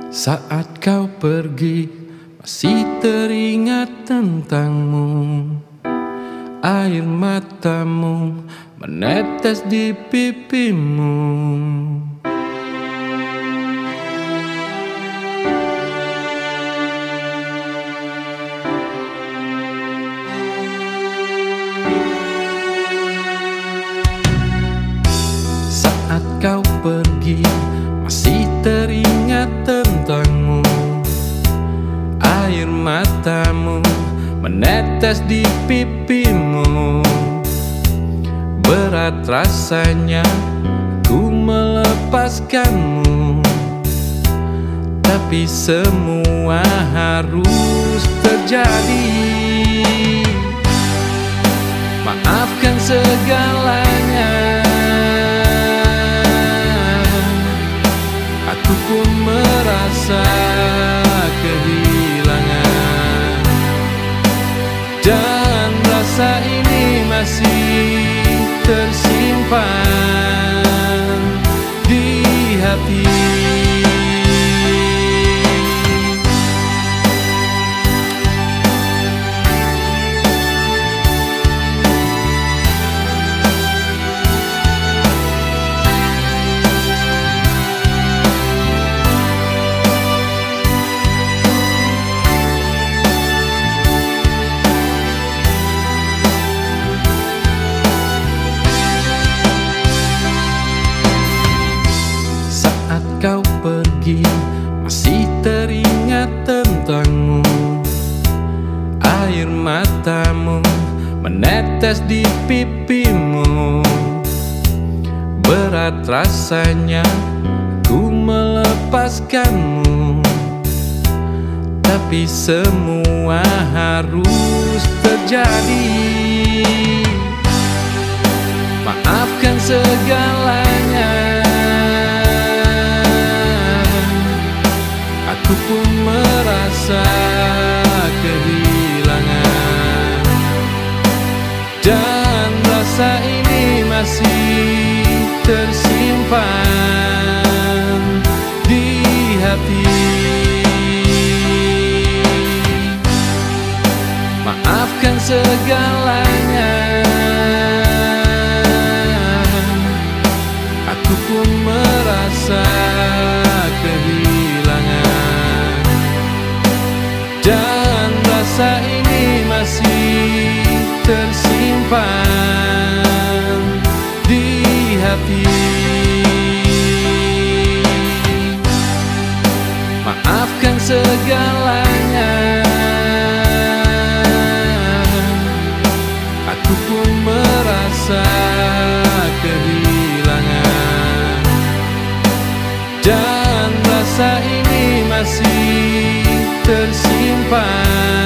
Saat kau pergi, masih teringat tentangmu. Air matamu menetes di pipimu. Saat kau pergi, masih teringat tentangmu. Air matamu menetes di pipimu. Berat rasanya ku melepaskanmu, tapi semua harus terjadi. Maafkan segalanya, aku pun merasa kehilangan. Dan rasa ini masih tersimpan di hati. Kau pergi, masih teringat tentangmu. Air matamu menetes di pipimu. Berat rasanya ku melepaskanmu, tapi semua harus terjadi. Maafkan segalanya, aku pun merasa kehilangan. Dan rasa ini masih tersimpan di hati. Maafkan segalanya, aku pun merasa kehilangan. Dan rasa ini masih tersimpan di hati. Maafkan segalanya, aku pun merasa kehilangan. Dan rasa ini masih tersimpan